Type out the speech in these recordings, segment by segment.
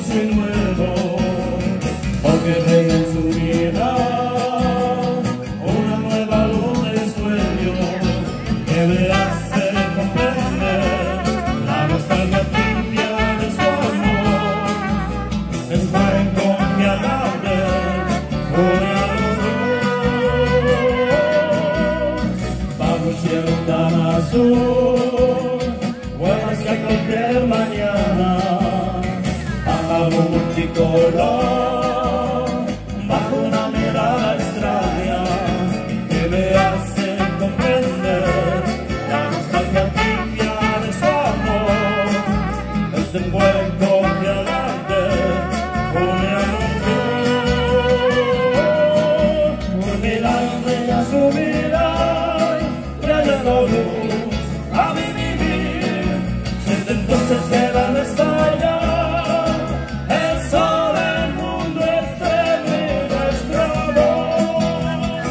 dulce y nuevo, porque reina en su vida una nueva luz de sueño que me hace comprender la nostalgia tibia de su amor. Es fuego que alarde une a los dos bajo el cielo tan azul. Vuelas que a cualquier mañana pájaro multicolor bajo una mirada extraña que me hace comprender la nostalgia tibia de su amor. Es el fuego que alarde une a los dos. Un milagro ella subirá trayendo luz a mi vivir. Desde entonces que van a estallar el sol, el mundo, estrella y nuestro amor.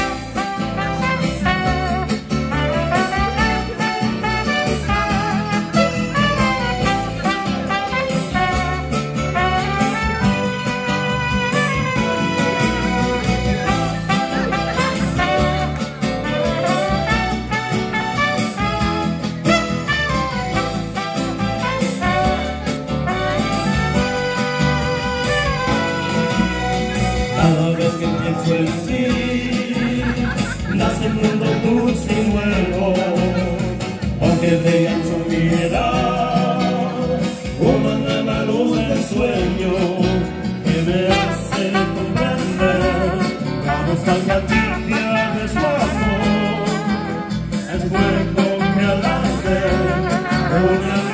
Cada vez que pienso en ti, nace un mundo dulce y nuevo, porque veía en su mirar una nueva luz del sueño que me hace comprender la nostalgia tibia de su amor. Es fuego que alarde une a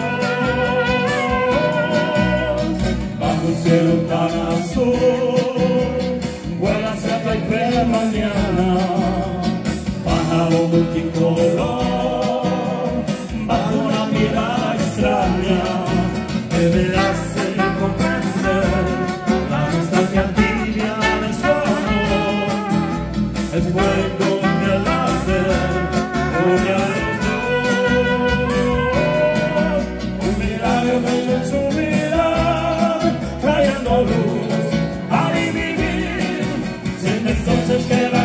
los dos bajo un cielo tan azul. Vuela hacia cualquier mañana, pájaro multicolor, bajo una mirada extraña que me hace comprender la nostalgia tibia de su amor. Es fuego que alarde une a los dos. Un milagro bello en su vida, trayendo luz a mi vivir. Entonces que